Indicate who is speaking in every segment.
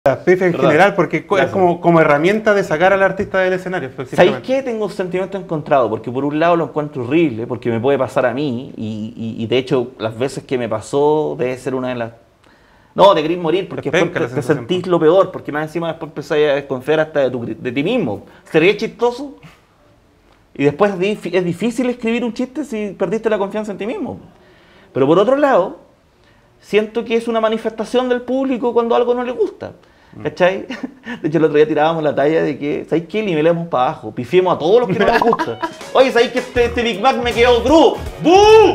Speaker 1: Las pifes en general, porque es como herramienta de sacar al artista del escenario.
Speaker 2: ¿Sabéis qué? Tengo sentimientos encontrados, porque por un lado lo encuentro horrible, porque me puede pasar a mí, y de hecho las veces que me pasó debe ser una de las... No, te querís morir, porque después te sentís lo peor, porque más encima después empezás a desconfiar hasta de ti mismo. ¿Sería chistoso? Y después es difícil escribir un chiste si perdiste la confianza en ti mismo. Pero por otro lado, siento que es una manifestación del público cuando algo no le gusta. ¿Cachai? De hecho, el otro día tirábamos la talla de que, ¿sabéis qué? Nivelemos para abajo, pifiemos a todos los que no les gusta. Oye, ¿sabéis que este Big Mac me quedó crudo? ¡Bú!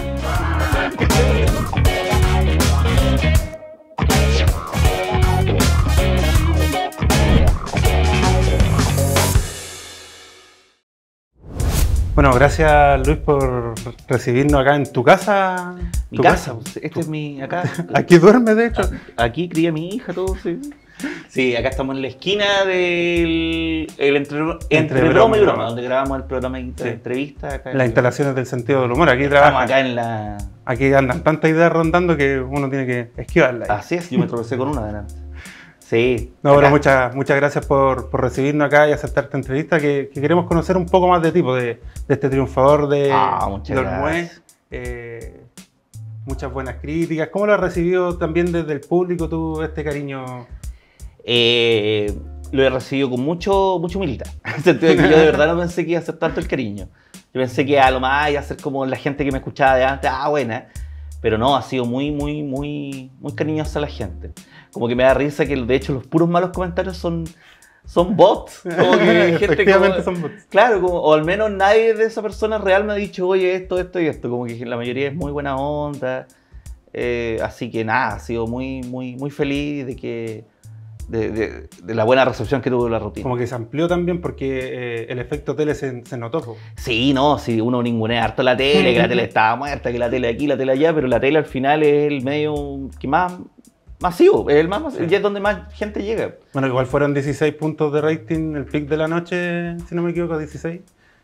Speaker 1: Bueno, gracias Luis por recibirnos acá en tu casa.
Speaker 2: Mi casa, este es mi... acá.
Speaker 1: Aquí duerme, de hecho.
Speaker 2: Aquí cría mi hija, todo, sí. Sí, acá estamos en la esquina del entre broma y broma, donde grabamos el programa de entrevista. Acá
Speaker 1: las instalaciones del sentido del humor, aquí trabajan.
Speaker 2: Acá en la...
Speaker 1: Aquí andan tantas ideas rondando que uno tiene que esquivarlas.
Speaker 2: Así es, yo me tropecé con una adelante. Sí.
Speaker 1: No, pero muchas gracias por recibirnos acá y aceptar esta entrevista, que queremos conocer un poco más de ti, de este triunfador de Olmué. Muchas buenas críticas. ¿Cómo lo has recibido también desde el público tú, este cariño?
Speaker 2: Lo he recibido con mucho humildad. En el sentido de que yo de verdad no pensé que iba a ser tanto el cariño. Yo pensé que a lo más iba a ser como la gente que me escuchaba de antes, buena. Pero no, ha sido muy cariñosa la gente. Como que me da risa que de hecho los puros malos comentarios son bots. Como que
Speaker 1: Efectivamente son bots.
Speaker 2: Claro, o al menos nadie de esa persona real me ha dicho, oye, esto y esto. Como que la mayoría es muy buena onda. Así que nada, ha sido muy feliz de la buena recepción que tuvo la rutina.
Speaker 1: Como que se amplió también porque el efecto tele se notó.
Speaker 2: Sí, no, sí, uno ningunea harto la tele, que la tele estaba muerta, que la tele aquí, la tele allá, pero la tele al final es el medio que más masivo, es el más masivo, y es donde más gente llega.
Speaker 1: Bueno, igual fueron 16 puntos de rating, el pic de la noche, si no me equivoco, 16.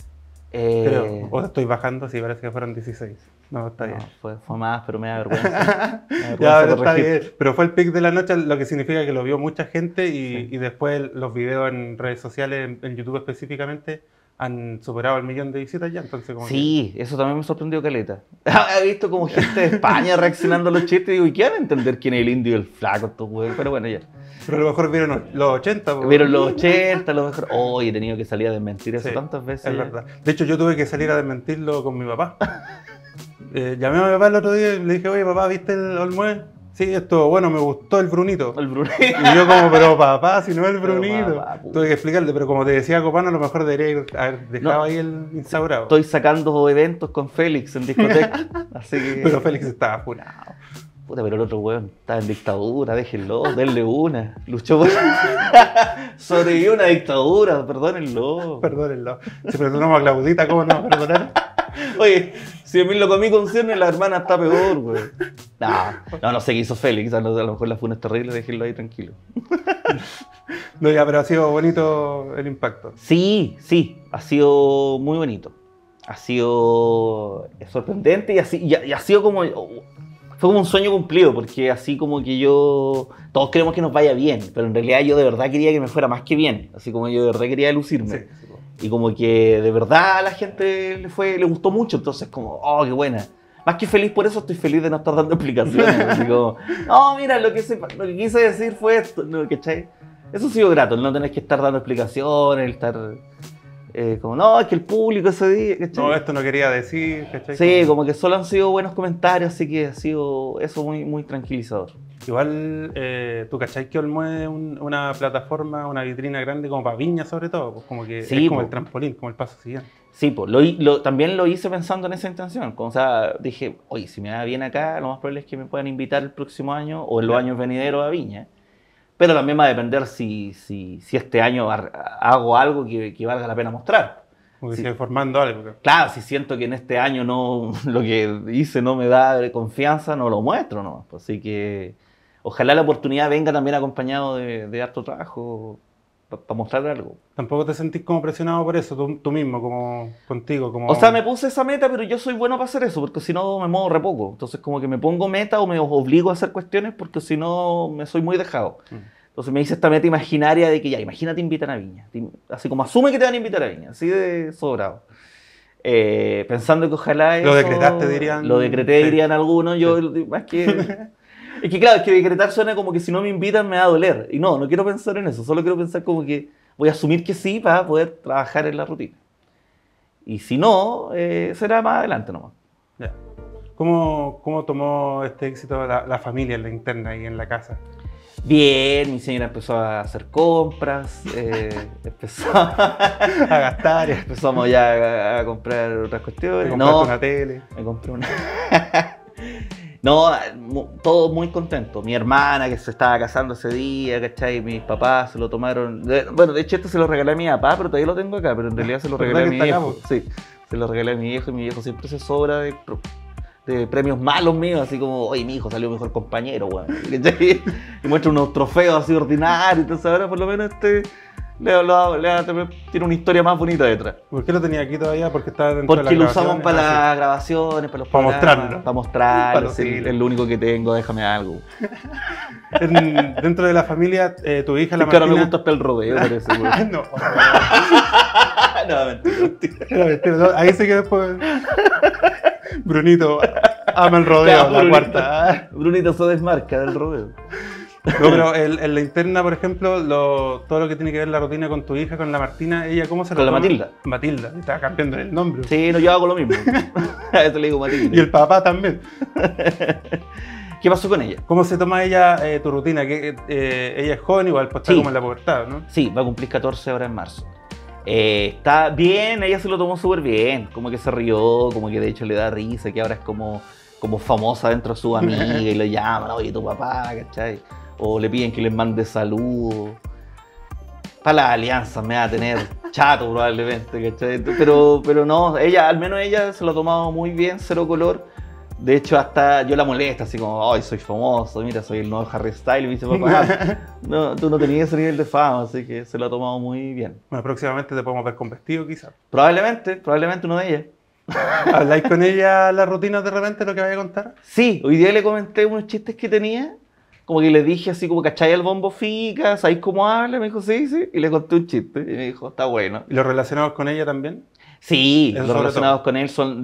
Speaker 1: Creo, o estoy bajando, sí, parece que fueron 16. No, está bien.
Speaker 2: Fue más, pero me da vergüenza.
Speaker 1: Ya, pero está bien. Pero fue el pic de la noche, lo que significa que lo vio mucha gente y después los videos en redes sociales, en YouTube específicamente, han superado el 1.000.000 de visitas ya. Entonces, como
Speaker 2: sí, eso también me sorprendió caleta. He visto como gente de España reaccionando a los chistes y digo, ¿y qué van a entender quién es el indio y el flaco? Estos huevos? Pero bueno, ya.
Speaker 1: Pero a lo mejor vieron los 80.
Speaker 2: Vieron los 80, a lo mejor. He tenido que salir a desmentir eso tantas veces.
Speaker 1: Es verdad. De hecho, yo tuve que salir a desmentirlo con mi papá. Llamé a mi papá el otro día y le dije, oye, papá, ¿viste el Olmué? Sí, esto, bueno, me gustó el Brunito.
Speaker 2: El Brunito.
Speaker 1: Y yo como, pero papá, si no es el Brunito. Tuve que explicarle, pero como te decía Copano, a lo mejor debería haber dejado ahí el instaurado.
Speaker 2: Estoy sacando eventos con Félix en discoteca. Así que...
Speaker 1: Pero Félix estaba funado.
Speaker 2: Puta, pero el otro weón estaba en dictadura, déjenlo, denle una. Luchó por... sobrevivió una dictadura, perdónenlo.
Speaker 1: Perdónenlo. Si perdonamos a Claudita, ¿cómo no perdonar?
Speaker 2: Oye, si a mí lo comí con cierne, la hermana está peor, güey. No sé qué hizo Félix, a lo mejor la funa es terrible, déjenlo ahí tranquilo.
Speaker 1: No, ya, pero ha sido bonito el impacto.
Speaker 2: Sí, ha sido muy bonito. Ha sido sorprendente y ha sido como... Fue como un sueño cumplido, porque así como que todos queremos que nos vaya bien, pero en realidad yo de verdad quería que me fuera más que bien, así como yo de verdad quería lucirme. Sí. Y como que de verdad a la gente le gustó mucho, entonces como, qué buena. Más que feliz por eso, estoy feliz de no estar dando explicaciones. Así como, no, mira, lo que quise decir fue esto, ¿no? ¿Cachai? Eso ha sido grato, no tenés que estar dando explicaciones, estar... como, no, es que el público ese día, ¿cachai?
Speaker 1: No, esto no quería decir, ¿cachai?
Speaker 2: Sí, como que solo han sido buenos comentarios, así que ha sido eso muy tranquilizador.
Speaker 1: Igual, ¿tú cachai que Olmué es una plataforma, una vitrina grande como para Viña sobre todo? Pues como que
Speaker 2: sí,
Speaker 1: es como el trampolín, como el paso siguiente.
Speaker 2: Sí, pues también lo hice pensando en esa intención. O sea, dije, oye, si me va bien acá, lo más probable es que me puedan invitar el próximo año o en los años venideros a Viña. Pero también va a depender si este año hago algo que valga la pena mostrar.
Speaker 1: Como que sigue formando algo.
Speaker 2: Claro, si siento que en este año lo que hice no me da confianza, no lo muestro, ¿no? Así que ojalá la oportunidad venga también acompañado de harto trabajo para mostrar algo.
Speaker 1: ¿Tampoco te sentís como presionado por eso, tú mismo, como contigo? Como...
Speaker 2: O sea, me puse esa meta, pero yo soy bueno para hacer eso, porque si no me muevo re poco. Entonces como que me pongo meta o me obligo a hacer cuestiones, porque si no me soy muy dejado. Entonces me hice esta meta imaginaria de que ya, imagínate invitan a Viña. Así como asume que te van a invitar a Viña, así de sobrado. Pensando que ojalá eso...
Speaker 1: Lo decretaste, dirían.
Speaker 2: Lo decreté, dirían algunos. Yo, más que... Es que claro, es que decretar suena como que si no me invitan me va a doler. Y no quiero pensar en eso. Solo quiero pensar como que voy a asumir que sí para poder trabajar en la rutina. Y si no, será más adelante nomás.
Speaker 1: Ya. ¿Cómo tomó este éxito la familia en la interna y en la casa?
Speaker 2: Bien, mi señora empezó a hacer compras, empezó a
Speaker 1: gastar.
Speaker 2: Empezamos ya a comprar otras cuestiones.
Speaker 1: ¿Te compraste una tele?
Speaker 2: Me compré una... No, todos muy contentos. Mi hermana que se estaba casando ese día, ¿cachai? Mis papás se lo tomaron... Bueno, de hecho se lo regalé a mi papá, pero todavía lo tengo acá, pero en realidad se lo regalé a mi viejo. Sí, se lo regalé a mi viejo y mi viejo siempre se sobra de premios malos míos, así como, oye, mi hijo salió mejor compañero, weón. Y muestra unos trofeos así ordinarios, entonces ahora por lo menos tiene una historia más bonita detrás.
Speaker 1: ¿Por qué lo tenía aquí todavía? Porque estaba dentro de
Speaker 2: las grabaciones. Porque lo usamos para las grabaciones, para los
Speaker 1: programas. Mostrarlo.
Speaker 2: Para mostrarlo, es lo único que tengo, déjame algo.
Speaker 1: Dentro de la familia, tu hija, la Martina...
Speaker 2: que ahora me gusta hasta el rodeo, parece, weón.
Speaker 1: No.
Speaker 2: No, mentira.
Speaker 1: No, ahí se quedó después... Brunito ama el rodeo, la cuarta.
Speaker 2: Brunito se desmarca del rodeo.
Speaker 1: No, pero en la interna, por ejemplo, todo lo que tiene que ver la rutina con tu hija, con la Martina, ¿ella cómo se lo toma?
Speaker 2: Con la Matilda.
Speaker 1: Matilda, estaba cambiando el nombre.
Speaker 2: Sí, no, yo hago lo mismo. A eso le digo Matilda.
Speaker 1: Y el papá también.
Speaker 2: ¿Qué pasó con ella?
Speaker 1: ¿Cómo se toma ella tu rutina? Ella es joven, igual pues está como en la pubertad, ¿no?
Speaker 2: Sí, va a cumplir 14 ahora en marzo. Está bien, ella se lo tomó súper bien, como que se rió, como que de hecho le da risa, que ahora es como famosa dentro de su amiga y le llaman, oye, tu papá, ¿cachai? O le piden que les mande saludos. Para las alianzas me va a tener chato probablemente, ¿cachai? Pero no, al menos ella se lo ha tomado muy bien, cero color. De hecho, hasta yo la molesto, así como, ay, soy famoso, mira, soy el nuevo Harry Styles. Y me dice, papá, no, tú no tenías ese nivel de fama, así que se lo ha tomado muy bien.
Speaker 1: Bueno, próximamente te podemos ver con vestido, quizás.
Speaker 2: Probablemente uno de ellas.
Speaker 1: ¿Habláis con ella las rutinas de repente, lo que vaya a contar?
Speaker 2: Sí, hoy día le comenté unos chistes que tenía, como que le dije así como, ¿cachai el bombo fica? ¿Sabéis cómo habla? Me dijo, sí, y le conté un chiste, y me dijo, está bueno.
Speaker 1: ¿Y los relacionados con ella también?
Speaker 2: Sí, los relacionados con él son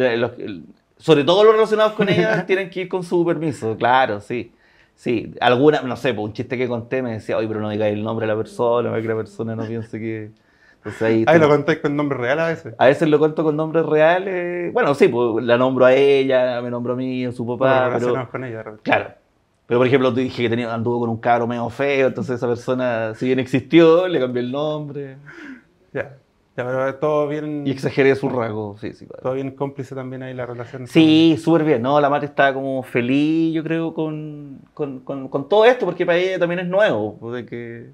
Speaker 2: sobre todo los relacionados con ella tienen que ir con su permiso, claro, sí. Sí, alguna, no sé, pues un chiste que conté me decía, oye, pero no digáis el nombre de la persona, para que la persona no piense que... Entonces
Speaker 1: ahí lo contáis con nombre real a veces.
Speaker 2: A veces lo cuento con nombres reales. Bueno, sí, pues la nombro a ella, me nombro a mí, a su papá.
Speaker 1: Pero relacionados con ella, de repente.
Speaker 2: Claro. Pero por ejemplo, tú dije que anduvo con un cabro medio feo, entonces esa persona, si bien existió, le cambié el nombre.
Speaker 1: Ya, pero todo bien...
Speaker 2: Y exageré su rasgo físico.
Speaker 1: Todo bien cómplice también ahí la relación.
Speaker 2: Sí, súper bien. No, la Mati está como feliz, yo creo, con todo esto, porque para ella también es nuevo. De que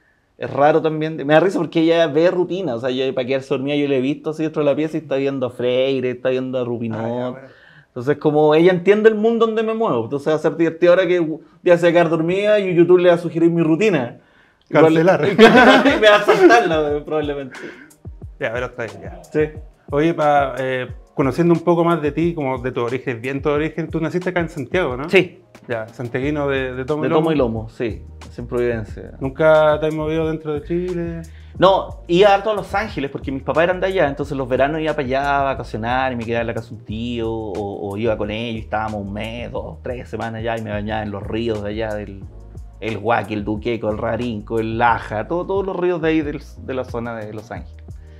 Speaker 2: es raro también. Me da risa porque ella ve rutina. O sea, para quedarse dormida yo le he visto así dentro de la pieza y está viendo a Freire, está viendo a Rubinot. Bueno. Entonces, como ella entiende el mundo donde me muevo. Entonces va a ser divertido ahora que ya se va a quedar dormida y YouTube le va a sugerir mi rutina.
Speaker 1: Cancelar.
Speaker 2: Y me va a saltarla probablemente.
Speaker 1: Ya, pero está bien, ya.
Speaker 2: Sí.
Speaker 1: Oye, conociendo un poco más de ti, como de tu origen, bien tu origen, tú naciste acá en Santiago, ¿no?
Speaker 2: Sí.
Speaker 1: Ya, santiaguino de tomo y lomo.
Speaker 2: De tomo y lomo, sí, en Providencia.
Speaker 1: ¿Nunca te has movido dentro de Chile?
Speaker 2: No, iba harto a Los Ángeles porque mis papás eran de allá, entonces los veranos iba para allá a vacacionar y me quedaba en la casa de un tío, o iba con ellos y estábamos un mes, 2, 3 semanas allá y me bañaba en los ríos de allá, el Huaqui, el Duqueco, el Rarinco, el Laja, todos los ríos de ahí de la zona de Los Ángeles.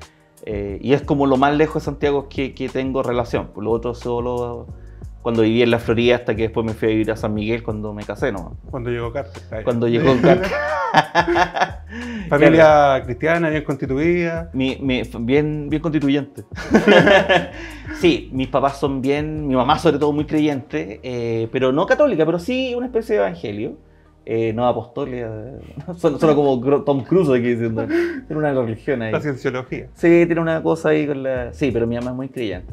Speaker 2: Y es como lo más lejos de Santiago que tengo relación. Por lo otro solo cuando viví en la Florida hasta que después me fui a vivir a San Miguel cuando me casé, ¿no?
Speaker 1: Cuando llegó Carter.
Speaker 2: Cuando llegó Carter.
Speaker 1: Familia claro. Cristiana, bien constituida.
Speaker 2: Bien constituyente. Sí, mis papás son bien, mi mamá sobre todo muy creyente, pero no católica, pero sí una especie de evangelio. No apostólica, suena como Tom Cruise aquí diciendo. Tiene una religión ahí.
Speaker 1: La cienciología.
Speaker 2: Sí, tiene una cosa ahí con la... Sí, pero mi mamá es muy creyente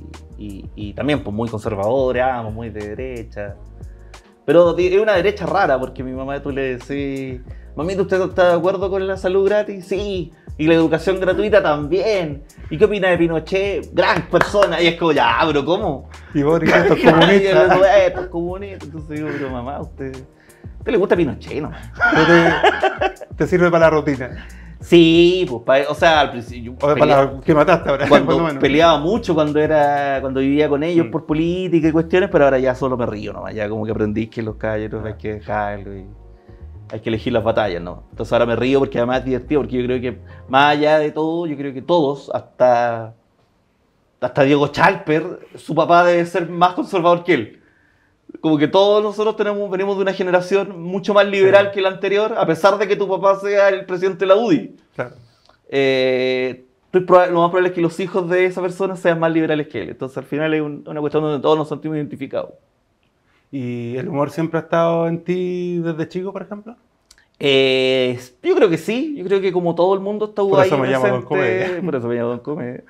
Speaker 2: y también pues muy conservadora, muy de derecha. Pero es una derecha rara porque mi mamá tú le decís, mamita, ¿usted está de acuerdo con la salud gratis? Sí. Y la educación gratuita también. ¿Y qué opina de Pinochet? Gran persona. Y es como, ya, pero ¿cómo?
Speaker 1: Y vos, esto es comunista.
Speaker 2: Esto es comunista. Entonces digo, pero mamá, usted usted le gusta Pinochet, ¿no?
Speaker 1: ¿Te sirve para la rutina?
Speaker 2: Sí, pues, o sea, al principio...
Speaker 1: O para la que mataste ahora.
Speaker 2: Cuando peleaba mucho cuando vivía con ellos por política y cuestiones, pero ahora ya solo me río nomás, ya como que aprendí que los caballeros hay que dejarlo y hay que elegir las batallas, ¿no? Entonces ahora me río porque además es divertido, porque yo creo que más allá de todo, yo creo que todos, hasta Diego Chalper, su papá debe ser más conservador que él. Como que todos nosotros venimos de una generación mucho más liberal que la anterior, a pesar de que tu papá sea el presidente de la UDI.
Speaker 1: Claro.
Speaker 2: Lo más probable es que los hijos de esa persona sean más liberales que él. Entonces al final es una cuestión donde todos nos sentimos identificados.
Speaker 1: ¿Y el humor siempre ha estado en ti desde chico, por ejemplo?
Speaker 2: Yo creo que sí. Yo creo que como todo el mundo está ahí
Speaker 1: presente. Por eso me llamo Don Comedia.
Speaker 2: Por eso me llamo Don Comedia.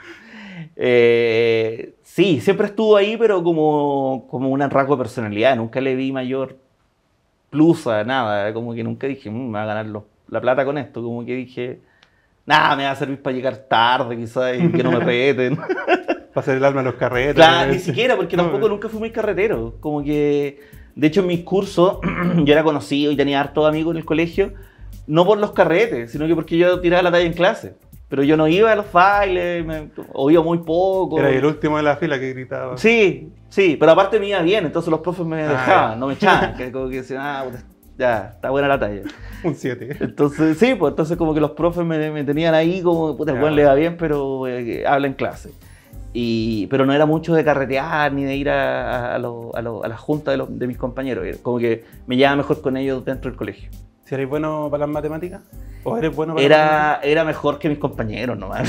Speaker 2: Sí, siempre estuvo ahí, pero como un rasgo de personalidad. Nunca le vi mayor plus a nada. Como que nunca dije, me va a ganar la plata con esto. Como que dije, nada, me va a servir para llegar tarde, quizás, y que no me reten.
Speaker 1: Para hacer el alma en los carreteros.
Speaker 2: Claro, ni siquiera, porque tampoco nunca fui muy carretero. Como que, de hecho, en mis cursos yo era conocido y tenía hartos amigos en el colegio, no por los carretes, sino que porque yo tiraba la talla en clase. Pero yo no iba a los bailes, oía muy poco.
Speaker 1: Era el último de la fila que gritaba.
Speaker 2: Sí, pero aparte me iba bien, entonces los profes me dejaban, no me echaban. Que como que decían, ya, está buena la talla.
Speaker 1: Un 7.
Speaker 2: Entonces, sí, pues entonces como que los profes me tenían ahí como, puta, el buen le va bien, pero habla en clase. Pero no era mucho de carretear ni de ir a las juntas de mis compañeros. Como que me llevaba mejor con ellos dentro del colegio.
Speaker 1: ¿Si eres bueno para las matemáticas? ¿O eres bueno para las matemáticas?
Speaker 2: Era mejor que mis compañeros nomás.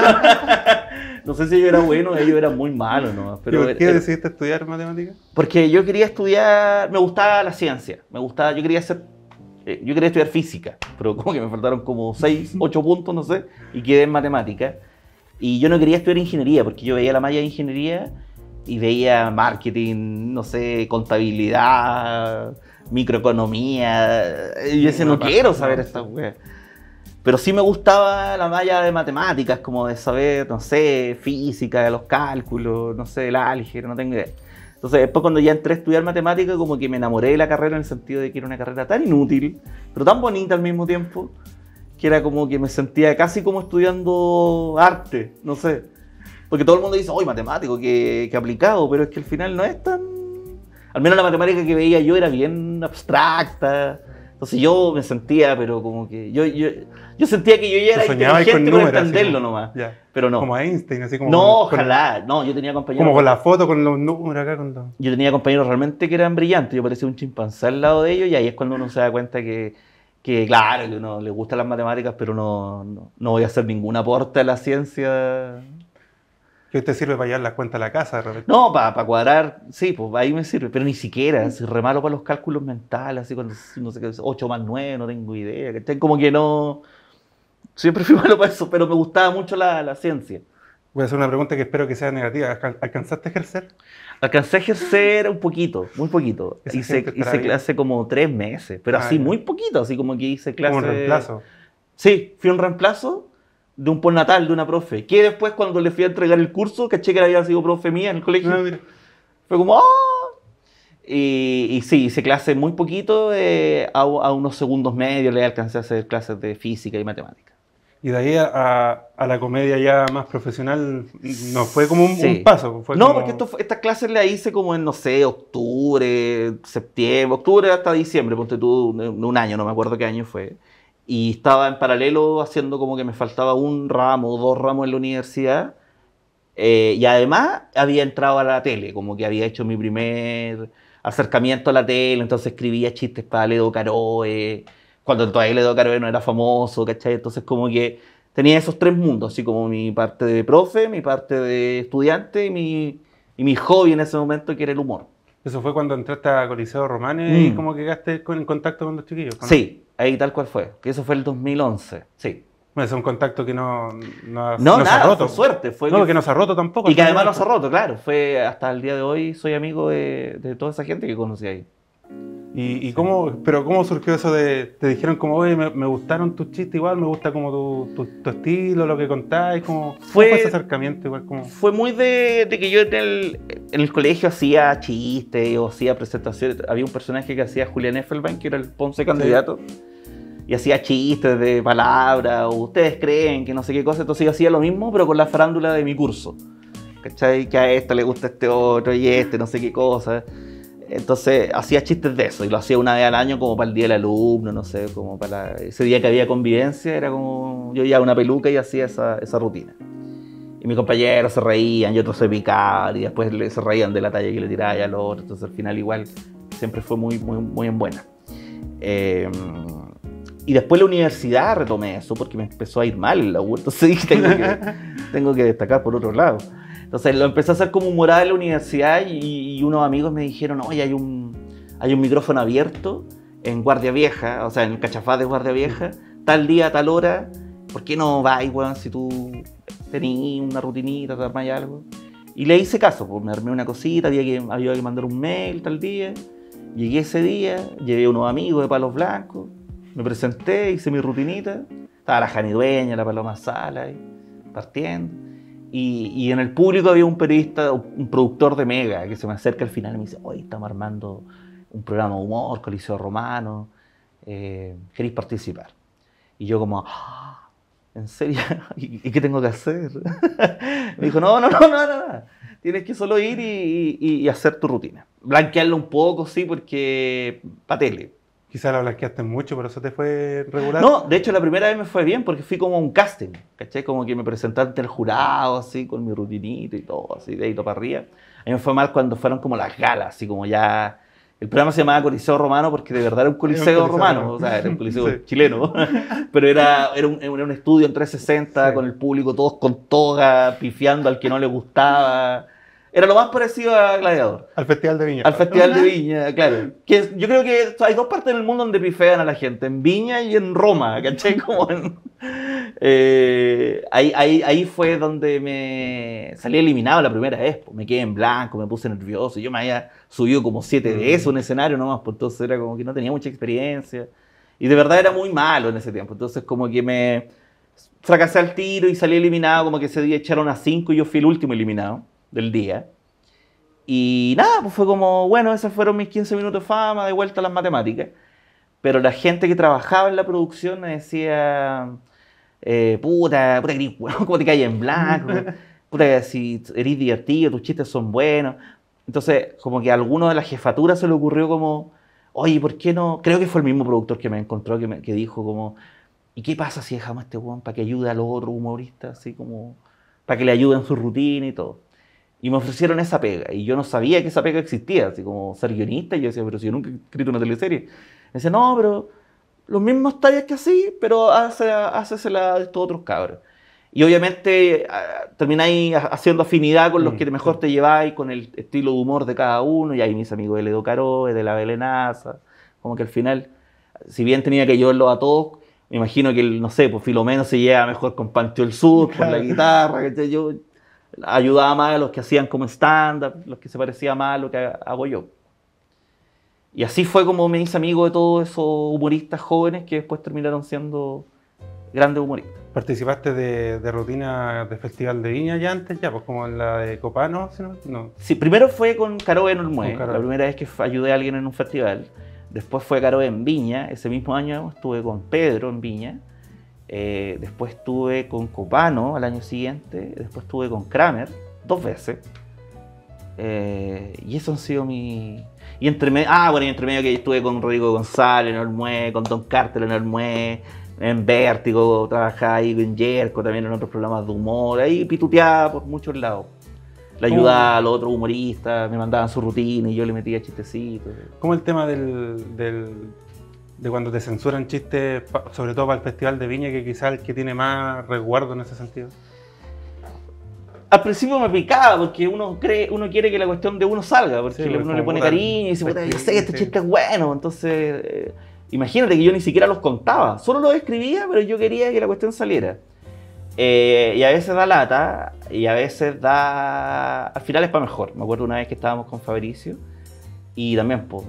Speaker 2: No sé si yo era bueno o ellos eran muy malos nomás. Pero
Speaker 1: ¿Por qué decidiste estudiar matemáticas?
Speaker 2: Porque yo quería estudiar, me gustaba la ciencia. Yo quería estudiar física, pero como que me faltaron como 6, 8 puntos, no sé, y quedé en matemáticas. Y yo no quería estudiar ingeniería, porque yo veía la malla de ingeniería y veía marketing, no sé, contabilidad, microeconomía. Y yo decía, no quiero saber esta wea. Pero sí me gustaba la malla de matemáticas, como de saber, no sé, física, los cálculos, no sé, el álgebra, no tengo idea. Entonces después cuando ya entré a estudiar matemáticas, como que me enamoré de la carrera en el sentido de que era una carrera tan inútil, pero tan bonita al mismo tiempo, que era como que me sentía casi como estudiando arte, no sé. Porque todo el mundo dice, ¡ay, matemático, qué aplicado! Pero es que al final no es tan... Al menos la matemática que veía yo era bien abstracta. Entonces yo me sentía, pero como que... Yo sentía que yo ya era inteligente por entenderlo nomás. Ya. Pero no.
Speaker 1: Como Einstein, así como...
Speaker 2: No, ojalá. No, yo tenía compañeros...
Speaker 1: Como con la foto, con los números acá.
Speaker 2: Yo tenía compañeros realmente que eran brillantes. Yo parecía un chimpancé al lado de ellos y ahí es cuando uno se da cuenta que claro, que uno le gustan las matemáticas, pero no voy a hacer ningún aporte a la ciencia.
Speaker 1: ¿Qué te sirve para llevar las cuentas a la casa de repente?
Speaker 2: No, para cuadrar, sí, pues ahí me sirve, pero ni siquiera, así, re malo para los cálculos mentales, así cuando, no sé qué, 8 más 9, no tengo idea, que como que no, siempre fui malo para eso, pero me gustaba mucho la ciencia.
Speaker 1: Voy a hacer una pregunta que espero que sea negativa. ¿Alcanzaste a ejercer?
Speaker 2: Alcancé a ejercer un poquito, muy poquito. Hice clase como 3 meses, pero así muy poquito, así como que hice clase...
Speaker 1: ¿Como un reemplazo?
Speaker 2: Sí, fui un reemplazo de un postnatal de una profe, que después cuando le fui a entregar el curso, caché que había sido profe mía en el colegio. No, fue como ¡ah! Y sí, hice clase muy poquito, a unos segundos medios le alcancé a hacer clases de física y matemática.
Speaker 1: Y de ahí a la comedia ya más profesional, no fue como un paso. Fue
Speaker 2: no, porque estas clases las hice como en, no sé, octubre, septiembre, octubre hasta diciembre, ponte tú, un año, no me acuerdo qué año fue. Y estaba en paralelo haciendo como que me faltaba un ramo o 2 ramos en la universidad. Y además había entrado a la tele, como que había hecho mi primer acercamiento a la tele, entonces escribía chistes para Ledo Caroe, cuando todavía Ledo Caroe no era famoso, ¿cachai? Entonces como que tenía esos 3 mundos, así como mi parte de profe, mi parte de estudiante y mi hobby en ese momento, que era el humor.
Speaker 1: ¿Eso fue cuando entraste a Coliseo Romanes y como que quedaste en contacto con los chiquillos? ¿No?
Speaker 2: Sí, ahí tal cual fue, que eso fue el 2011, sí.
Speaker 1: Bueno, es un contacto que no
Speaker 2: se ha roto.
Speaker 1: Fue
Speaker 2: suerte.
Speaker 1: Que no se ha roto tampoco.
Speaker 2: Y que además no se ha roto, claro. Fue hasta el día de hoy, soy amigo de toda esa gente que conocí ahí.
Speaker 1: ¿Y cómo surgió eso de, te dijeron como, oye, me gustaron tus chistes igual, me gusta como tu estilo, lo que contáis, ¿cómo fue ese acercamiento igual? Como...
Speaker 2: Fue muy de que yo en el colegio hacía chistes o hacía presentaciones. Había un personaje que hacía Julián Effelbein, que era el Ponce candidato, y hacía chistes de palabras, o ustedes creen que no sé qué cosa. Entonces yo hacía lo mismo, pero con la farándula de mi curso. ¿Cachai? Que a esta le gusta este otro y este, no sé qué cosa. Entonces hacía chistes de eso y lo hacía una vez al año como para el día del alumno, no sé, como para ese día que había convivencia, era como yo llevaba una peluca y hacía esa rutina. Y mis compañeros se reían y otros se picaban y después se reían de la talla que le tiraba al otro. Entonces al final igual siempre fue muy en buena. Y después la universidad retomé eso porque me empezó a ir mal en la U, entonces dije tengo que destacar por otro lado. Entonces lo empecé a hacer como humorada en la universidad y unos amigos me dijeron, oye, hay un micrófono abierto en Guardia Vieja, o sea, en el Cachafaz de Guardia Vieja, tal día, tal hora, ¿por qué no vas, weón, si tú tenías una rutinita, te armas algo? Y le hice caso, pues me armé una cosita, había que mandar un mail tal día, llegué ese día, llevé unos amigos de Palos Blancos, me presenté, hice mi rutinita, estaba la Jani Dueña, la Paloma Sala, ahí, partiendo. Y en el público había un periodista, un productor de Mega, que se me acerca al final y me dice, oye, estamos armando un programa de humor, Coliseo Romano, ¿queréis participar? Y yo como, ¿en serio? ¿Y qué tengo que hacer? Me dijo, no, tienes que solo ir y hacer tu rutina. Blanquearlo un poco, sí, porque pa' tele.
Speaker 1: Quizás la blanqueaste mucho, por eso te fue regular.
Speaker 2: No, de hecho la primera vez me fue bien porque fui como a un casting, ¿cachai? Como que me presenté ante el jurado, así, con mi rutinita y todo, así, de ahí para arriba. A mí me fue mal cuando fueron como las galas, así como ya... El programa se llamaba Coliseo Romano porque de verdad era un coliseo romano, o sea, era un coliseo chileno, pero era un estudio en 360 con el público todos con toga, pifiando al que no le gustaba. Era lo más parecido a Gladiador.
Speaker 1: Al Festival de Viña.
Speaker 2: Al Festival de Viña, claro. Que yo creo que hay dos partes del mundo donde pifean a la gente, en Viña y en Roma, ¿cachai? Como ahí fue donde me salí eliminado la primera vez, pues. Me quedé en blanco, me puse nervioso. Yo me había subido como 7 veces a un escenario nomás, pues entonces era como que no tenía mucha experiencia. Y de verdad era muy malo en ese tiempo. Entonces como que me fracasé al tiro y salí eliminado, como que ese día echaron a 5 y yo fui el último eliminado del día. Y nada, pues fue como, bueno, esos fueron mis 15 minutos de fama, de vuelta a las matemáticas. Pero la gente que trabajaba en la producción me decía, puta, ¿cómo te caes en blanco? Puta, si eres divertido, tus chistes son buenos. Entonces, como que a alguno de la jefatura se le ocurrió como, oye, ¿por qué no? Creo que fue el mismo productor que me encontró, que dijo como, ¿y qué pasa si dejamos a este weón para que ayude a los otros humoristas, así como, para que le ayuden en su rutina y todo? Y me ofrecieron esa pega, y yo no sabía que esa pega existía, así como ser guionista, y yo decía, pero si yo nunca he escrito una teleserie. Me decía, no, pero los mismos tallas que así, pero hácesela a estos otros cabros. Y obviamente termináis haciendo afinidad con los que mejor te lleváis, con el estilo de humor de cada uno, y ahí mis amigos de Edo Caroe, de la Belenaza, como que al final, si bien tenía que llevarlo a todos, me imagino que, no sé, pues Filomeno se lleva mejor con Pancho del Sur, con la guitarra, que yo ayudaba más a los que hacían como stand-up, los que se parecían más a lo que hago yo. Y así fue como me hice amigo de todos esos humoristas jóvenes que después terminaron siendo grandes humoristas.
Speaker 1: ¿Participaste de rutina de Festival de Viña ya antes, pues como en la de Copano? No.
Speaker 2: Sí, primero fue con Caroe en Olmué, la primera vez que ayudé a alguien en un festival. Después fue Caroe en Viña, ese mismo año estuve con Pedro en Viña. Después estuve con Copano al año siguiente, después estuve con Kramer 2 veces. Y eso han sido mi... Y entre medio que estuve con Rodrigo González en Olmué, con Don Carter en Olmué, en Vértigo, trabajaba ahí en Yerko, también en otros programas de humor, ahí pituteaba por muchos lados. Le ayudaba a los otros humoristas, me mandaban su rutina y yo le metía chistecitos.
Speaker 1: ¿Cómo el tema de cuando te censuran chistes, sobre todo para el Festival de Viña, que quizás el que tiene más resguardo en ese sentido?
Speaker 2: Al principio me picaba porque uno quiere que la cuestión de uno salga, porque uno le pone cariño y dice, puta, yo sé que este chiste es bueno, entonces imagínate que yo ni siquiera los contaba, solo los escribía, pero yo quería que la cuestión saliera. Y a veces da lata, y a veces da... Al final es para mejor. Me acuerdo una vez que estábamos con Fabricio, y también, pues,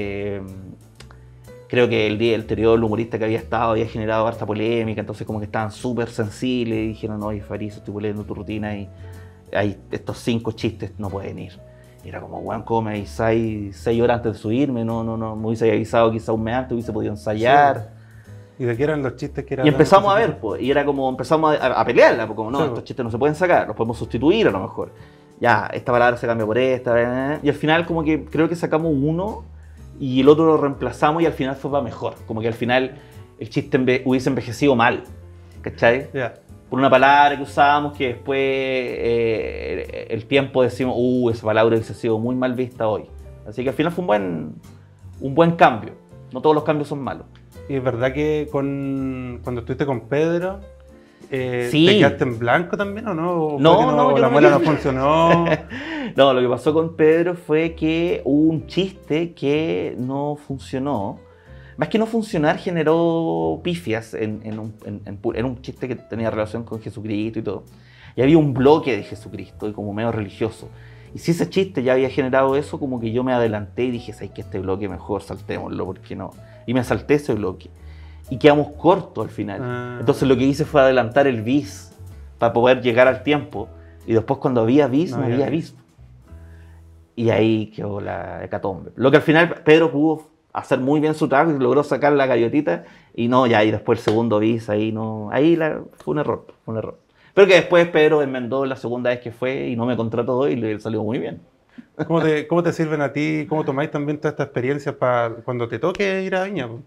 Speaker 2: creo que el día anterior el humorista que había estado había generado harta polémica, entonces como que estaban súper sensibles y dijeron, oye, Fabricio, estoy leyendo tu rutina y hay estos 5 chistes no pueden ir. Y era como, weón, ¿cómo me avisáis 6 horas antes de subirme? No, me hubiese avisado quizá un mes antes, hubiese podido ensayar.
Speaker 1: Sí. ¿Y de qué eran los chistes que eran?
Speaker 2: Y empezamos a ver, pues, y era como, empezamos a pelearla, pues como, no,
Speaker 1: sí,
Speaker 2: estos chistes no se pueden sacar, los podemos sustituir a lo mejor. Ya, esta palabra se cambia por esta, y al final como que creo que sacamos uno y el otro lo reemplazamos y al final fue para mejor. Como que al final el chiste hubiese envejecido mal, ¿cachai?
Speaker 1: Yeah.
Speaker 2: Por una palabra que usábamos que después el tiempo decimos, esa palabra hubiese sido muy mal vista hoy. Así que al final fue un buen cambio. No todos los cambios son malos.
Speaker 1: Y es verdad que cuando estuviste con Pedro,
Speaker 2: sí.
Speaker 1: ¿te quedaste en blanco también o no?
Speaker 2: No,
Speaker 1: la muela no funcionó.
Speaker 2: No, lo que pasó con Pedro fue que hubo un chiste que no funcionó. Más que no funcionar, generó pifias en un chiste que tenía relación con Jesucristo y todo. Y había un bloque de Jesucristo y como medio religioso. Y si ese chiste ya había generado eso, como que yo me adelanté y dije, ¿sabes qué? Este bloque mejor saltémoslo, ¿por qué no? Y me salté ese bloque. Y quedamos cortos al final. Entonces lo que hice fue adelantar el bis para poder llegar al tiempo. Y después cuando había bis, no había bis. Y ahí quedó la hecatombe. Lo que al final Pedro pudo hacer muy bien su trabajo y logró sacar la gallotita y después el segundo bis, fue un error. Pero que después Pedro enmendó la segunda vez que fue y no me contrató y le salió muy bien.
Speaker 1: ¿Cómo te sirven a ti? ¿Cómo tomáis también toda esta experiencia para cuando te toque ir a Viña?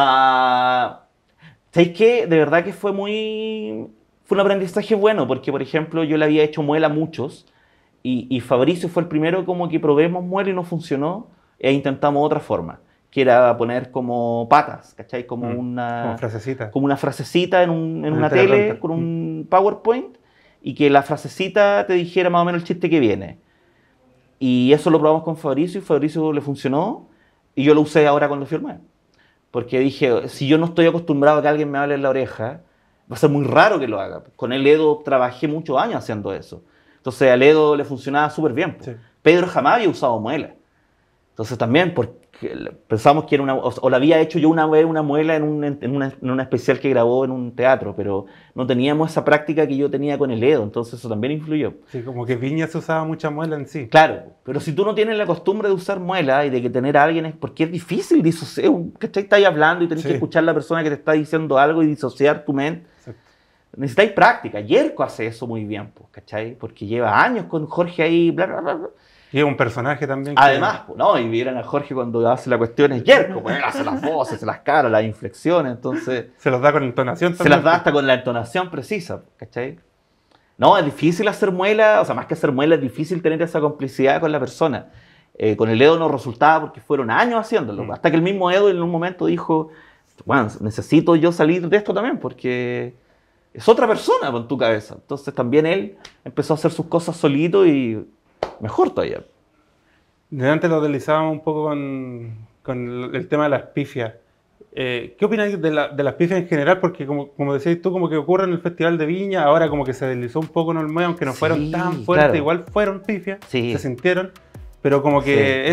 Speaker 2: ¿Sabéis qué? De verdad que fue un aprendizaje bueno, porque por ejemplo yo le había hecho muela a muchos y Fabricio fue el primero como que probemos muela y no funcionó e intentamos otra forma, que era poner como patas, ¿cachai? Como una frasecita en una tele con un PowerPoint y que la frasecita te dijera más o menos el chiste que viene. Y eso lo probamos con Fabricio y Fabricio le funcionó y yo lo usé ahora cuando firmé. Porque dije, si yo no estoy acostumbrado a que alguien me hable en la oreja, va a ser muy raro que lo haga. Con el Edo trabajé muchos años haciendo eso. Entonces al Edo le funcionaba súper bien. Sí. Pedro jamás había usado muela. Entonces también, porque pensamos que era o la había hecho yo una vez una muela en una especial que grabó en un teatro, pero no teníamos esa práctica que yo tenía con el Edo, entonces eso también influyó.
Speaker 1: Sí, como que Viña se usaba mucha muela en sí.
Speaker 2: Claro, pero si tú no tienes la costumbre de usar muela y de que tener a alguien es porque es difícil disociar, ¿cachai? Estás hablando y tenés que escuchar a la persona que te está diciendo algo y disociar tu mente. Exacto. Necesitáis práctica. Yerko hace eso muy bien, ¿cachai? Porque lleva años con Jorge ahí, bla, bla, bla.
Speaker 1: Y es un personaje también.
Speaker 2: Además, ¿no? Y vieran a Jorge cuando hace la cuestión es Yerko, pues él hace las voces, hace las caras, las inflexiones, entonces...
Speaker 1: Se los da con entonación también.
Speaker 2: Se las da hasta con la entonación precisa, ¿cachai? No, es difícil hacer muela, o sea, más que hacer muela, es difícil tener esa complicidad con la persona. Con el Edo no resultaba porque fueron años haciéndolo, hasta que el mismo Edo en un momento dijo, bueno, necesito yo salir de esto también, porque es otra persona en tu cabeza. Entonces también él empezó a hacer sus cosas solito y... mejor todavía.
Speaker 1: De antes lo deslizábamos un poco con el tema de las pifias. ¿Qué opináis de las pifias en general? Porque como decías tú, como que ocurre en el Festival de Viña, ahora como que se deslizó un poco en Olmué, aunque no fueron tan fuertes, claro. Igual fueron pifias, se sintieron, pero como que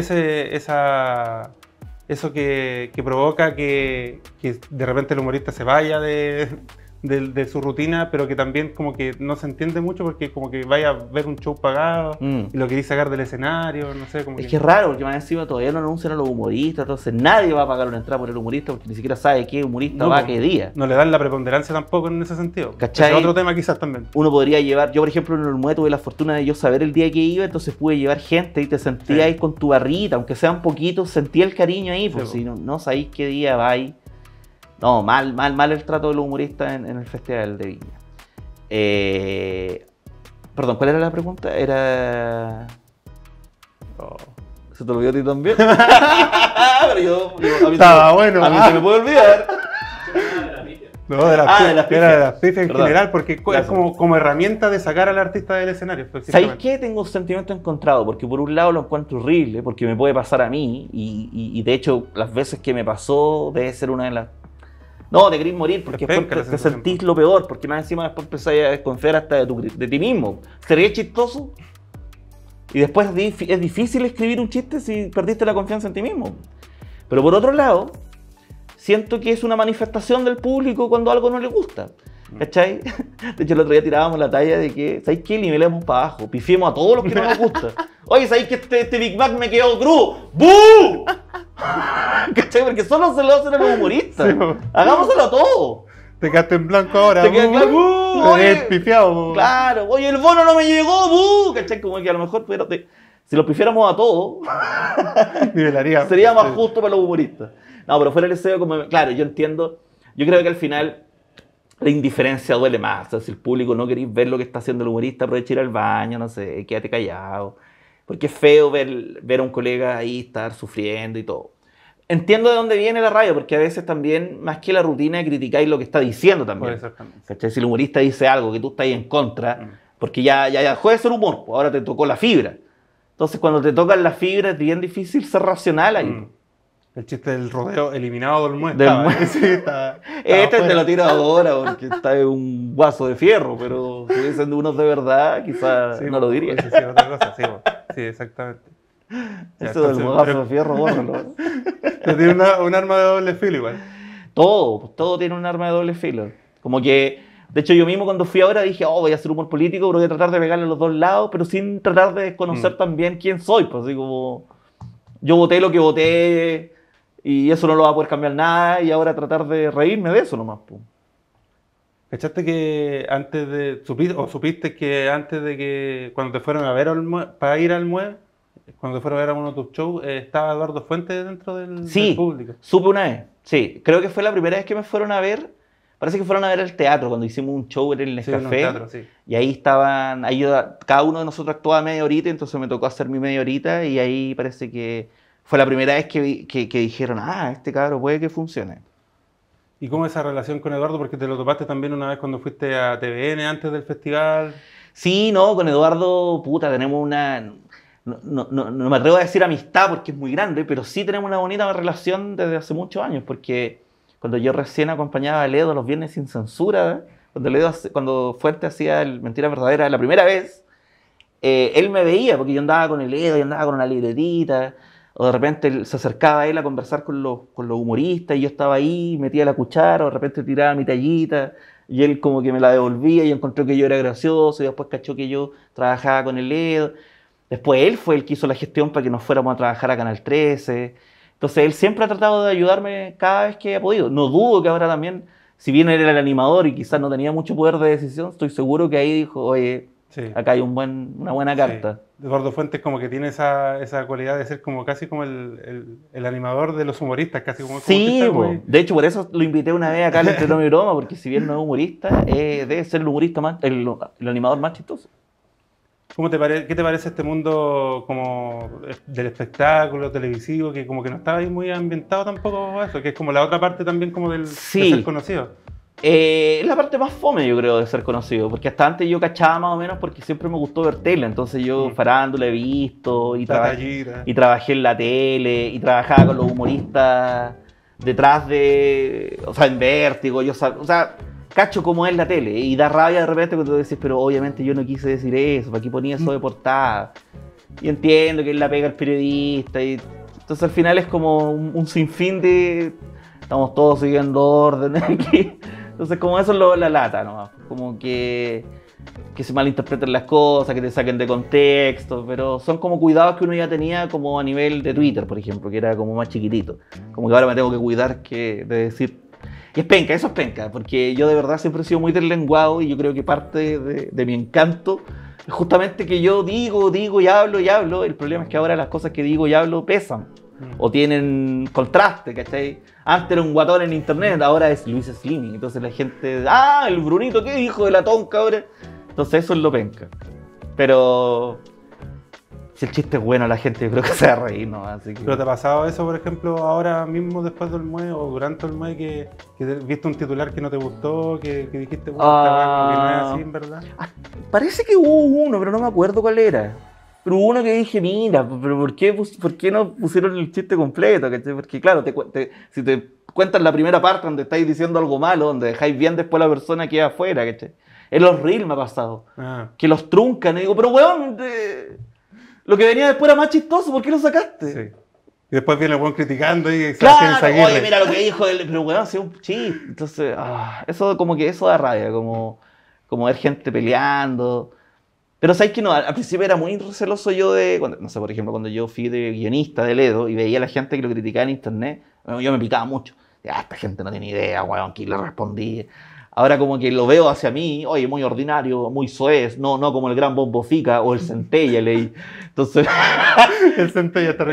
Speaker 1: eso que provoca que de repente el humorista se vaya de su rutina, pero que también como que no se entiende mucho porque como que vaya a ver un show pagado y lo queréis sacar del escenario, no sé.
Speaker 2: Es que es raro porque más encima todavía no anuncian a los humoristas, entonces nadie va a pagar una entrada por el humorista porque ni siquiera sabe qué humorista va qué día.
Speaker 1: No le dan la preponderancia tampoco en ese sentido. ¿Cachai? Es otro tema quizás también.
Speaker 2: Uno podría llevar, yo por ejemplo en el Olmué tuve la fortuna de yo saber el día que iba, entonces pude llevar gente y te sentías ahí con tu barrita, aunque sean poquitos, sentía el cariño ahí, pues si no sabéis qué día vais. No, mal el trato de los humoristas en el Festival de Viña. Perdón, ¿cuál era la pregunta? Era... Oh, ¿se te olvidó a ti también? Pero a mí
Speaker 1: estaba bueno.
Speaker 2: A mí se me puede olvidar.
Speaker 1: No, de las pifias en general, porque es como herramienta de sacar al artista del escenario.
Speaker 2: ¿Sabéis qué? Tengo un sentimiento encontrado, porque por un lado lo encuentro horrible, porque me puede pasar a mí, y de hecho las veces que me pasó debe ser una de las... No, te querís morir porque después te sentís lo peor, porque más encima después empezás a desconfiar hasta de ti mismo. ¿Sería chistoso? Y después es difícil escribir un chiste si perdiste la confianza en ti mismo. Pero por otro lado, siento que es una manifestación del público cuando algo no le gusta. ¿Cachai? De hecho, el otro día tirábamos la talla de que, ¿sabéis qué? Nivelemos para abajo, pifiemos a todos los que no nos gusta. Oye, ¿sabéis que este Big Mac me quedó crudo? ¡Bú! ¿Cachai? Porque solo se lo hacen a los humoristas. Sí, hagámoselo a todos.
Speaker 1: Te quedaste en blanco ahora.
Speaker 2: Te quedaste en blanco.
Speaker 1: Oye, pifiado.
Speaker 2: Claro. Oye, el bono no me llegó. ¡Bú! ¿Cachai? Como que a lo mejor, pero si lo pifiáramos a todos, sería más justo para los humoristas. No, pero fuera el deseo, como, claro, yo entiendo. Yo creo que al final la indiferencia duele más. O sea, si el público no queréis ver lo que está haciendo el humorista, aprovecha ir al baño, no sé, quédate callado. Porque es feo ver a un colega ahí estar sufriendo y todo. Entiendo de dónde viene la rabia, porque a veces también, más que la rutina, criticáis lo que está diciendo también. ¿Cachai? Si el humorista dice algo que tú estás ahí en contra, porque ya dejó de ser humor, pues ahora te tocó la fibra. Entonces, cuando te tocan la fibra, es bien difícil ser racional ahí.
Speaker 1: El chiste del rodeo eliminado del muelle.
Speaker 2: Sí, este te lo tiro ahora porque está en un vaso de fierro, pero si hubiesen unos de verdad, quizás no lo diría.
Speaker 1: Sí, otra cosa, sí, exactamente.
Speaker 2: Eso del vaso de fierro, bórralo.
Speaker 1: Tiene un arma de doble filo igual.
Speaker 2: Todo tiene un arma de doble filo. Como que, de hecho, yo mismo cuando fui ahora dije, voy a hacer humor político, pero voy a tratar de pegarle a los dos lados, pero sin tratar de desconocer también quién soy. Pues así como, yo voté lo que voté y eso no lo va a poder cambiar nada y ahora tratar de reírme de eso nomás. Pues.
Speaker 1: ¿Cachaste que antes de, supiste que antes de que, cuando te fueron a ver para ir al MUE, cuando te fueron a ver a uno de tus shows, estaba Eduardo Fuentes dentro del público?
Speaker 2: Sí, supe una vez. Sí, creo que fue la primera vez que me fueron a ver. Parece que fueron a ver el teatro cuando hicimos un show en el Nescafé. Y ahí estaban, cada uno de nosotros actuaba media horita, entonces me tocó hacer mi media horita y ahí parece que fue la primera vez que dijeron, este cabro puede que funcione.
Speaker 1: ¿Y cómo es esa relación con Eduardo? Porque te lo topaste también una vez cuando fuiste a TVN antes del festival.
Speaker 2: Sí, no, con Eduardo, tenemos una... No me atrevo a decir amistad porque es muy grande, pero sí tenemos una bonita relación desde hace muchos años, porque cuando yo recién acompañaba a Ledo los viernes sin censura, cuando Fuentes hacía el Mentira Verdadera la primera vez, él me veía porque yo andaba con el Ledo, yo andaba con una libretita, o de repente él se acercaba a él a conversar con los humoristas y yo estaba ahí, metía la cuchara, o de repente tiraba mi tallita y él como que me la devolvía y encontró que yo era gracioso y después cachó que yo trabajaba con el Ledo. Después él fue el que hizo la gestión para que nos fuéramos a trabajar a Canal 13. Entonces él siempre ha tratado de ayudarme cada vez que ha podido. No dudo que ahora también, si bien él era el animador y quizás no tenía mucho poder de decisión, estoy seguro que ahí dijo, oye, acá hay una buena carta.
Speaker 1: Sí. Eduardo Fuentes como que tiene esa cualidad de ser como casi como el animador de los humoristas, casi como...
Speaker 2: Sí, de hecho por eso lo invité una vez acá al Entre Broma y Broma, porque si bien no es humorista, debe ser el humorista más, el animador más chistoso.
Speaker 1: ¿Qué te parece este mundo como del espectáculo televisivo, que como que no estaba ahí muy ambientado tampoco eso, que es como la otra parte también como de ser conocido?
Speaker 2: Es la parte más fome, yo creo, de ser conocido, porque hasta antes yo cachaba más o menos porque siempre me gustó ver tele, entonces yo farándula he visto y trabajé en la tele y trabajaba con los humoristas detrás en Vértigo, cacho como es la tele y da rabia de repente cuando tú decís, pero obviamente yo no quise decir eso, ¿para qué ponía eso de portada? Y entiendo que él la pega al periodista y entonces al final es como un sinfín de estamos todos siguiendo órdenes aquí. Entonces como eso es la lata nomás, como que se malinterpreten las cosas, que te saquen de contexto, pero son como cuidados que uno ya tenía como a nivel de Twitter, por ejemplo, que era como más chiquitito, como que ahora me tengo que cuidar de decir. Y es penca, eso es penca, porque yo de verdad siempre he sido muy deslenguado y yo creo que parte de mi encanto es justamente que yo digo y hablo. El problema es que ahora las cosas que digo y hablo pesan o tienen contraste, ¿cachai? Antes era un guatón en internet, ahora es Luis Slimming. Entonces la gente, el Brunito, ¿qué dijo de la tonca ahora? Entonces eso es lo penca. Pero si el chiste es bueno, la gente yo creo que se va a reír, ¿no? Así que...
Speaker 1: ¿Pero te ha pasado eso, por ejemplo, ahora mismo después del MUE o durante el MUE que viste un titular que no te gustó, que dijiste, bueno, esta no es así, en verdad?
Speaker 2: Parece que hubo uno, pero no me acuerdo cuál era. Pero hubo uno que dije, mira, pero ¿por qué no pusieron el chiste completo? ¿Cachai? Porque claro, si te cuentan la primera parte donde estáis diciendo algo malo, donde dejáis bien después la persona que queda afuera, ¿cachai? En los reels me ha pasado. Que los truncan y digo, pero weón, lo que venía después era más chistoso, ¿por qué lo sacaste?
Speaker 1: Sí. Y después viene el weón criticando y
Speaker 2: claro, oye, mira lo que dijo, pero weón, sí, un chiste. Entonces, eso como que eso da rabia, como ver gente peleando. Pero sabes que no, al principio era muy celoso yo de, no sé, por ejemplo, cuando yo fui de guionista de Ledo y veía a la gente que lo criticaba en internet, yo me picaba mucho. Esta gente no tiene idea, weón, que le respondí. Ahora como que lo veo hacia mí, oye, muy ordinario, muy soez, no como el gran Bombo Fica o el Centella, leí. Entonces...
Speaker 1: el Centella está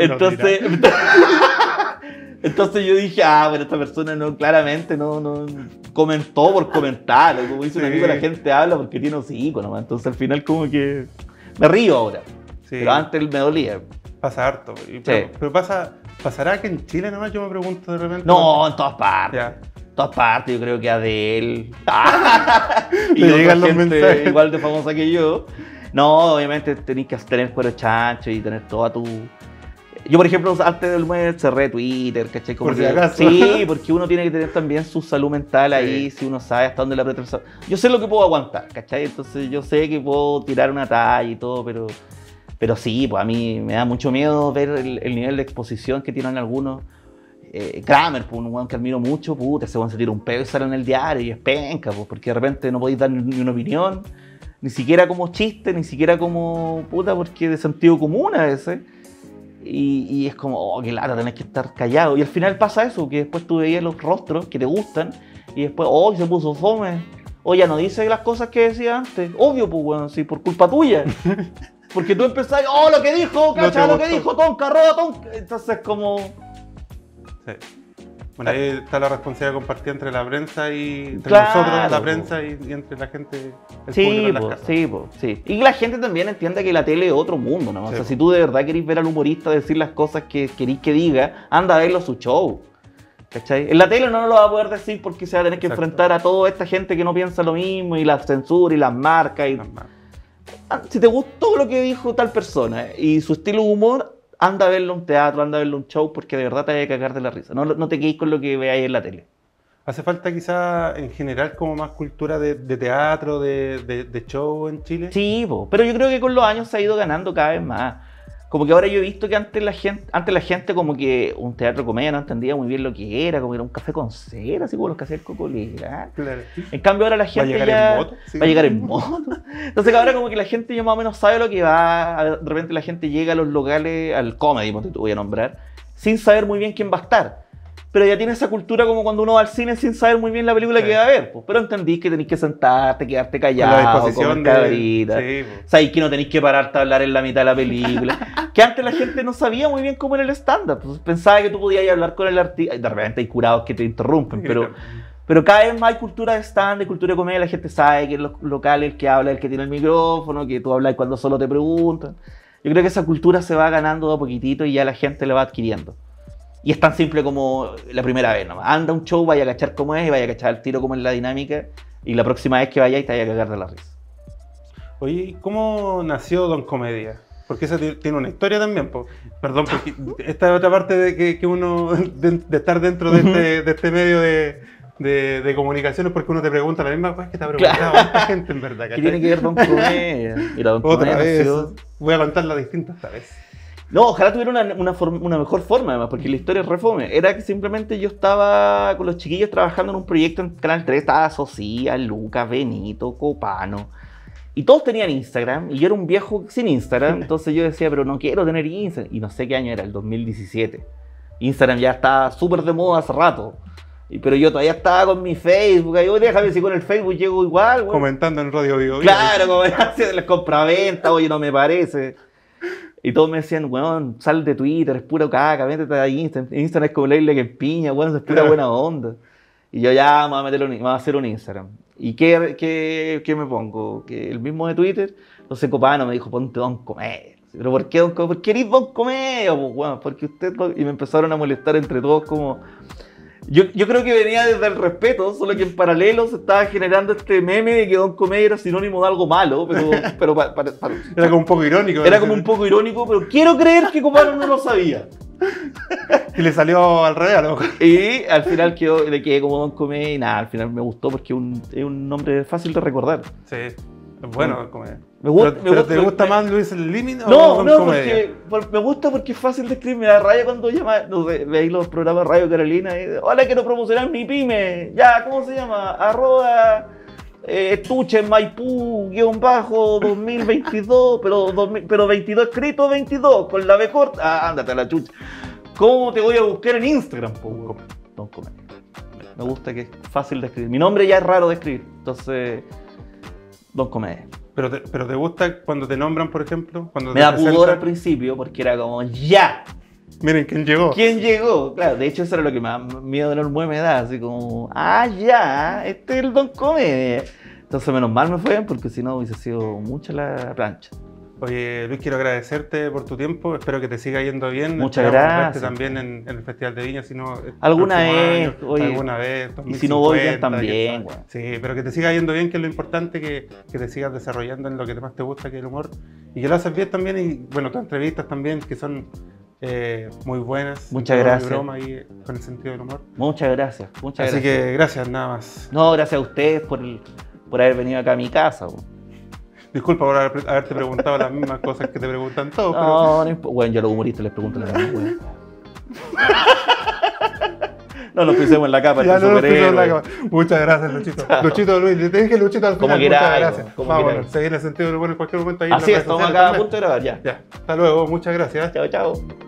Speaker 2: Entonces yo dije, bueno, esta persona no, claramente no comentó por comentar, como dice un amigo, la gente habla porque tiene hocico nomás. Entonces al final como que me río ahora, pero antes me dolía.
Speaker 1: Pasa harto, pero pasará que en Chile nomás, yo me pregunto de repente.
Speaker 2: No, en todas partes. Ya. Todas partes, yo creo que Adele y
Speaker 1: te llegan los mensajes
Speaker 2: igual de famosa que yo. No, obviamente tenés que tener cuero chancho y tener toda tu... Yo, por ejemplo, antes del mes cerré Twitter, ¿cachai? Como
Speaker 1: por si acaso.
Speaker 2: Sí, porque uno tiene que tener también su salud mental ahí, si uno sabe hasta dónde le aprieta el sol. Yo sé lo que puedo aguantar, ¿cachai? Entonces yo sé que puedo tirar una talla y todo, pero sí, pues a mí me da mucho miedo ver el nivel de exposición que tienen algunos. Kramer, pues, un weón que admiro mucho, puta, ese weón se tira un pedo y sale en el diario y es penca, pues, porque de repente no podéis dar ni una opinión, ni siquiera como chiste, ni siquiera como puta, porque de sentido común a veces. Y es como, qué lata, tenés que estar callado. Y al final pasa eso, que después tú veías los rostros que te gustan y después, se puso fome. Ya no dice las cosas que decía antes. Obvio, pues, weón, sí, por culpa tuya. Porque tú empezás, lo que dijo, cacha, lo que dijo, tonca, roba, tonca. Entonces como...
Speaker 1: Sí. Bueno, ahí está la responsabilidad compartida entre la prensa y entre nosotros, la prensa y entre la gente, el público en las casas.
Speaker 2: Sí. Y la gente también entiende que la tele es otro mundo, ¿no? Sí. O sea, si tú de verdad querés ver al humorista decir las cosas que querís que diga, anda a verlo su show. ¿Cachai? En la tele no lo va a poder decir porque se va a tener que enfrentar a toda esta gente que no piensa lo mismo y la censura y las marcas. Si te gustó lo que dijo tal persona y su estilo de humor, anda a verlo en un teatro, anda a verlo en un show, porque de verdad te vas a cagar de la risa. No te quedes con lo que veáis en la tele.
Speaker 1: ¿Hace falta quizá en general como más cultura de teatro, de show en Chile?
Speaker 2: Sí, pero yo creo que con los años se ha ido ganando cada vez más. Como que ahora yo he visto que antes la gente como que un teatro de comedia no entendía muy bien lo que era, como que era un café con cera, así como los que hacía el Coco Legrand. Claro. En cambio ahora la gente
Speaker 1: ¿Va a
Speaker 2: llegar en moto? Entonces ahora como que la gente ya más o menos sabe lo que va, de repente la gente llega a los locales, al comedy, te voy a nombrar, sin saber muy bien quién va a estar. Pero ya tiene esa cultura como cuando uno va al cine sin saber muy bien la película que va a ver. Pero entendís que tenés que sentarte, quedarte callado, comer cabrita. Sabés que no tenés que pararte a hablar en la mitad de la película. Que antes la gente no sabía muy bien cómo era el stand-up. Pues pensaba que tú podías hablar con el artista. De repente hay curados que te interrumpen, pero cada vez más hay cultura de stand-up, cultura de comedia. La gente sabe que en los locales el que habla es el que tiene el micrófono, que tú hablas cuando solo te preguntan. Yo creo que esa cultura se va ganando de a poquitito y ya la gente la va adquiriendo. Y es tan simple como la primera vez nomás. Anda a un show, vaya a cachar cómo es, y vaya a cachar el tiro cómo es la dinámica. Y la próxima vez que vayáis te vaya a cagar de la risa.
Speaker 1: Oye, ¿cómo nació Don Comedia? Porque eso tiene una historia también. Perdón, porque esta es otra parte de que uno, de estar dentro de este medio de comunicaciones, porque uno te pregunta la misma cosa que te ha preguntado esta gente en verdad.
Speaker 2: ¿Qué tiene que ver Don Comedia?
Speaker 1: Mira, Don Comedia otra vez, voy a contarla distinta esta vez.
Speaker 2: No, ojalá tuviera una mejor forma, además, porque la historia es refome. Era que simplemente yo estaba con los chiquillos trabajando en un proyecto en Canal 3, estaba Socia, Lucas, Benito, Copano, y todos tenían Instagram, y yo era un viejo sin Instagram, entonces yo decía, pero no quiero tener Instagram, y no sé qué año era, el 2017. Instagram ya estaba súper de moda hace rato, pero yo todavía estaba con mi Facebook, y yo, déjame si con el Facebook llego igual, güey.
Speaker 1: Comentando en Radio Bio.
Speaker 2: Claro, como haciendo las compraventas, oye, no me parece. Y todos me decían, weón, sal de Twitter, es pura caca, métete a Instagram. Instagram es como la isla que empiña, weón, es pura buena onda. Y yo ya me voy a hacer un Instagram. ¿Y qué me pongo? Que el mismo de Twitter, entonces Copano me dijo, ponte Don Comedia. ¿Pero por qué Don Comedia? ¿Por qué eres Don Comedia? Pues, weón, porque usted... Y me empezaron a molestar entre todos como... Yo creo que venía desde el respeto, solo que en paralelo se estaba generando este meme de que Don Comedia era sinónimo de algo malo, pero
Speaker 1: era como un poco irónico.
Speaker 2: Era como un poco irónico, pero quiero creer que Copano no lo sabía.
Speaker 1: Y le salió al revés a lo mejor.
Speaker 2: Y al final le quedé como Don Comedia y nada, al final me gustó porque es un nombre fácil de recordar.
Speaker 1: Sí. Bueno, Don Comedia.
Speaker 2: ¿Pero
Speaker 1: te gusta más Luis Limín o
Speaker 2: No,
Speaker 1: Don
Speaker 2: no,
Speaker 1: Comedia?
Speaker 2: me gusta porque es fácil de escribir. Me da rabia cuando llama, no sé, veis los programas de Radio Carolina y hola, quiero promocionar mi pyme. Ya, ¿cómo se llama? Arroba estuche en Maipú, _ 2022, pero 22 escrito 22, con la B corta. Ah, ándate a la chucha. ¿Cómo te voy a buscar en Instagram? Don Comedia. Me gusta que es fácil de escribir. Mi nombre ya es raro de escribir, entonces Don Comedia.
Speaker 1: ¿Pero te gusta cuando te nombran, por ejemplo? Cuando
Speaker 2: Me da pudor al principio porque era como, ¡ya!
Speaker 1: Miren quién llegó.
Speaker 2: ¿Quién llegó? Claro, de hecho eso era lo que más miedo enorme me da, así como, ¡ah, ya! Este es el Don Comedia. Entonces menos mal me fue porque si no hubiese sido mucha la plancha.
Speaker 1: Oye, Luis, quiero agradecerte por tu tiempo. Espero que te siga yendo bien.
Speaker 2: Muchas gracias.
Speaker 1: Verte también en el Festival de Viña, si no...
Speaker 2: Alguna vez,
Speaker 1: año,
Speaker 2: oye,
Speaker 1: alguna vez,
Speaker 2: y si no voy bien también,
Speaker 1: bueno. Sí, pero que te siga yendo bien, que es lo importante, que te sigas desarrollando en lo que más te gusta, que es el humor. Y que lo haces bien también, y bueno, tus entrevistas también, que son muy buenas.
Speaker 2: Muchas gracias.
Speaker 1: Broma ahí, con el sentido del humor.
Speaker 2: Muchas gracias.
Speaker 1: Así que gracias, nada más.
Speaker 2: No, gracias a ustedes por haber venido acá a mi casa.
Speaker 1: Disculpa por haberte preguntado las mismas cosas que te preguntan todos.
Speaker 2: No, pero... bueno, yo a los humoristas les pregunto la misma, güey. No nos pisemos en la capa.
Speaker 1: Ya no nos pisemos en la capa. Muchas gracias, Luchito. Chao. Luchito Luis, te dije Luchito al final.
Speaker 2: Como quieras.
Speaker 1: Muchas gracias. Vamos, seguir el sentido del humor en cualquier momento ahí.
Speaker 2: Así es, estamos acá a punto de grabar ya.
Speaker 1: Hasta luego, muchas gracias.
Speaker 2: Chao, chao.